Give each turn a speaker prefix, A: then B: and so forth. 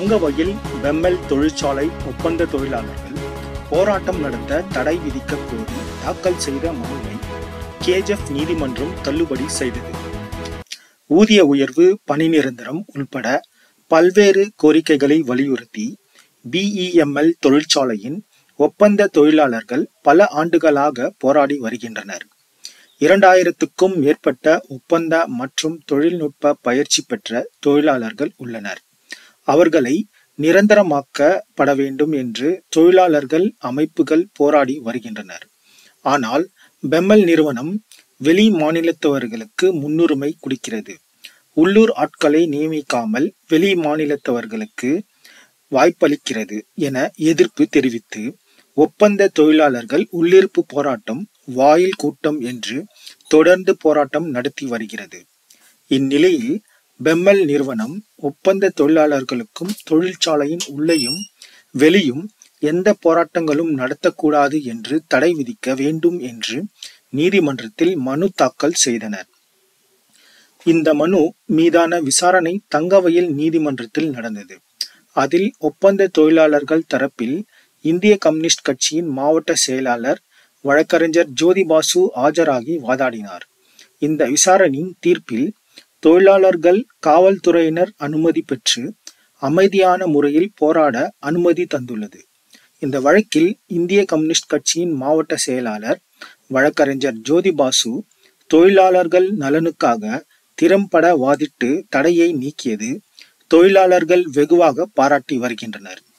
A: Thangavayal BEML தொழிற்சாலை ஒப்பந்த தொழிலாளர்கள் போராட்டம் நடத்த தடை விதிக்க கோரி தாக்கல் செய்த மனுவை KGF நீதிமன்றம் தள்ளுபடி செய்தது. ஊதிய உயர்வு, பணி நிரந்தரம் உள்பட பல்வேறு கோரிக்கைகளை வலியுறுத்தி BEML தொழிற்சாலையின் ஒப்பந்த தொழிலாளர்கள் பல ஆண்டுகளாக போராடி வருகின்றனர். 2000க்கும் மேற்பட்ட ஒப்பந்த மற்றும் தொழில்நுட்ப பயிற்சி பெற்ற தொழிலாளர்கள் உள்ளனர். அவர்களை நிரந்தரமாக்கப்பட வேண்டும் என்று தொழிலாளர்கள் அமைப்புகள் போராடி வருகின்றனர். ஆனால் BEML நிறுவனம் வெளி மாநிலத்தவர்களுக்கு முன்னுரிமை கொடுக்கிறது. உள்ளூர் ஆட்களை நியமிக்காமல் வெளி மாநிலத்தவர்களுக்கு வாய்ப்பளிக்கிறது என எதிர்ப்பு தெரிவித்து ஒப்பந்த தொழிலாளர்கள் உள்ளிருப்பு போராட்டம், வாயில் கூட்டம் என்று தொடர்ந்து போராட்டம் நடத்தி வருகிறது. இந்நிலையில் BEML நிறுவனம் ஒப்பந்த தொழிலாளர்களுக்கும் தொழிற்சாலையின் உள்ளேயும் வெளியும் எந்த போராட்டங்களும் நடத்தக்கூடாது என்று தடை விதிக்க வேண்டும் என்று நீதிமன்றத்தில் மனு தாக்கல் செய்தனர். இந்த மனு மீதான விசாரணை தங்கவயல் நீதிமன்றத்தில் நடந்தது. அதில் ஒப்பந்த தொழிலாளர்கள் தரப்பில் இந்திய கம்யூனிஸ்ட் கட்சியின் மாவட்ட செயலாளர் வழக்கறிஞர் ஜோதிபாசு ஆஜராகி வாதாடினார். இந்த விசாரணையின் தீர்ப்பில் தொழிலாளர்கள் காவல்துறையினர் அனுமதி பெற்று அமைதியான முறையில் போராட அனுமதி தந்துள்ளது. இந்த வழக்கில் இந்திய கம்யூனிஸ்ட் கட்சியின் மாவட்ட செயலாளர் வழக்கறிஞர் ஜோதிபாசு தொழிலாளர்கள் நலனுக்காக திறம்பட வாதிட்டு தடையை நீக்கியது தொழிலாளர்கள் வெகுவாக பாராட்டி வருகின்றனர்.